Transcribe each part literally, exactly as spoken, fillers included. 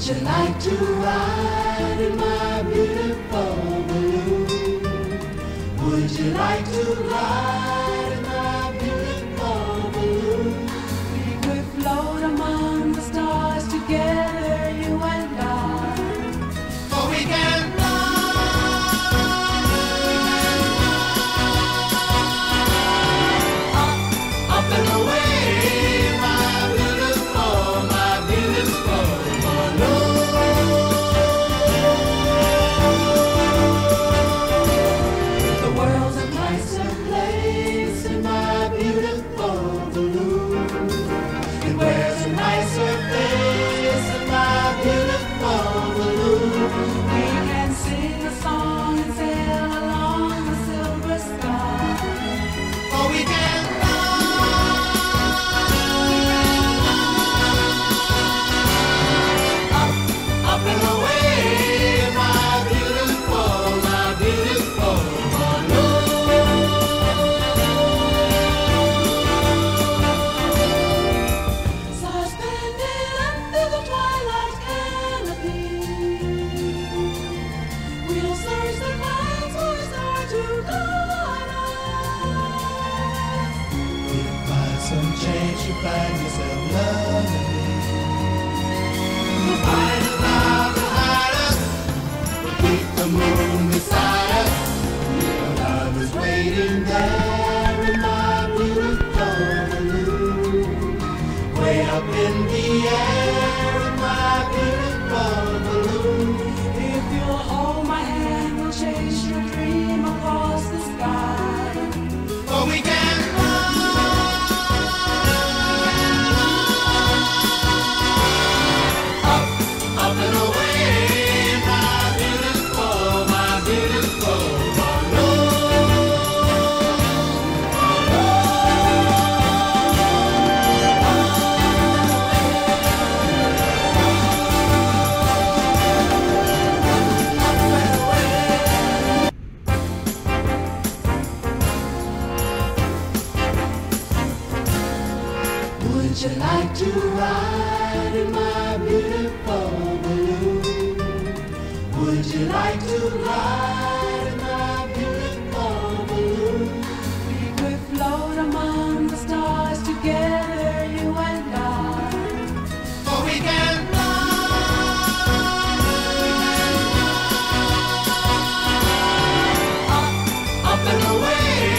you like to ride in my beautiful balloon? Would you like to ride in my beautiful balloon? We could float among the stars together, you and I. For we can fly up, up and away. Some chance you find yourself loving me. We'll find a cloud behind us. We'll keep the moon beside us. Your love is waiting there in my beautiful balloon. Way up in the air in my beautiful balloon. If you'll hold my hand, we'll chase your dream across the sky. For we can Would you like to ride in my beautiful balloon? Would you like to ride in my beautiful balloon? We could float among the stars together, you and I. For we can fly up, up and away.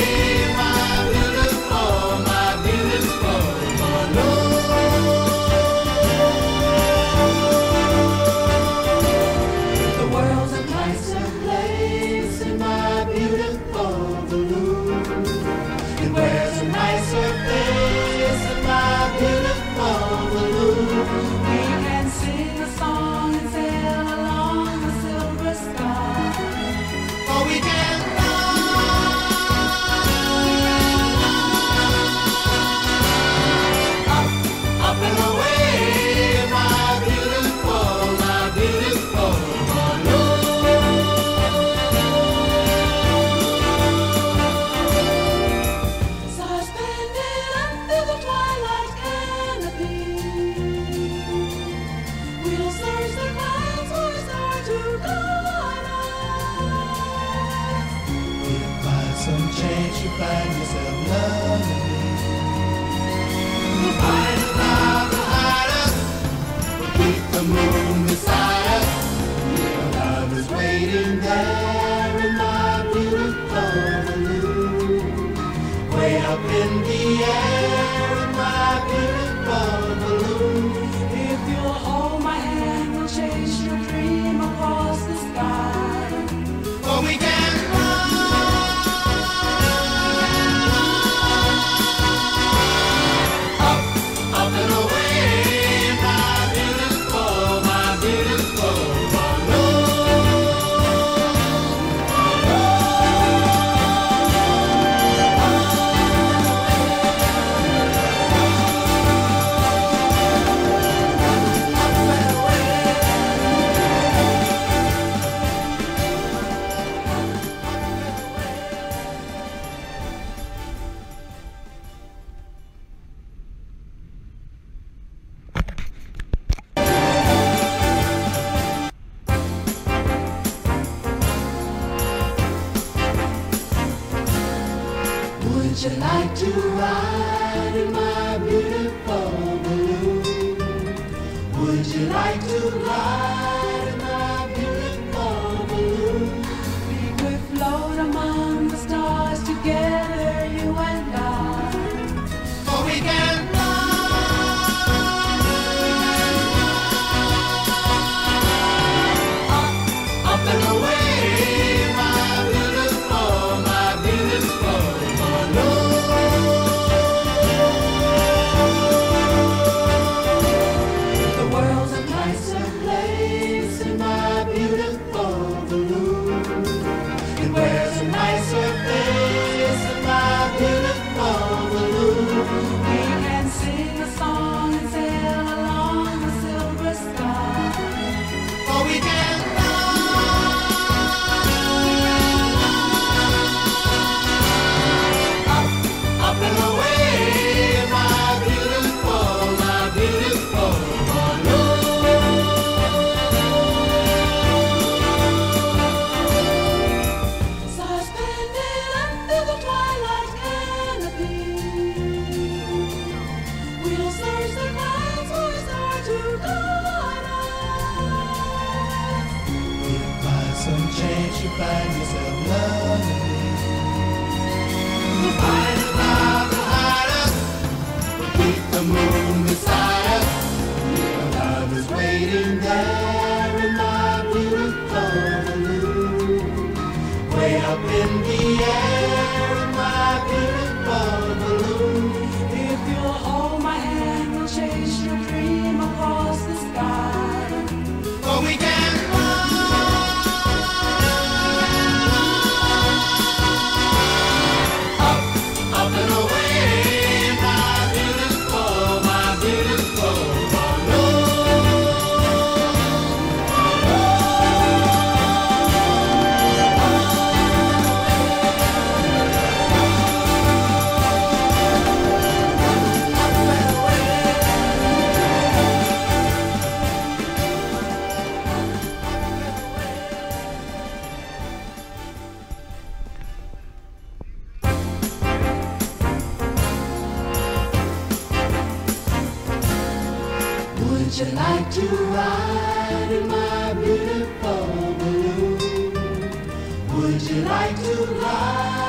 Some chance you find yourself loving me. We'll find a cloud behind us. We'll keep the moon beside us. Your love is waiting there in my beautiful balloon. Way up in the air in my beautiful balloon. If you'll hold my hand, we'll chase your dream across the sky. For we can Would you like to ride in my beautiful balloon? Would you like to ride in my beautiful balloon? We could float among the stars together, you and I. For we can fly up, up and away, my beautiful, my beautiful balloon. The world's a nicer place in my beautiful balloon. It wears a nicer face in my beautiful balloon. We can sing a song and sail along the silver sky. For we can fly up, up and away, my beautiful, my beautiful balloon. Suspended under the twilight canopy, we'll search the clouds for a star to guide us. If by some chance you find yourself loving me, we'll find a cloud to hide us. We'll keep the moon beside us. Your love is waiting there in my beautiful balloon. Way up in the air in my beautiful balloon. If you'll hold my hand, we'll chase your dream across the sky. For we can fly up, up and away, my beautiful, my beautiful balloon. Would you like to ride in my beautiful balloon? Would you like to ride?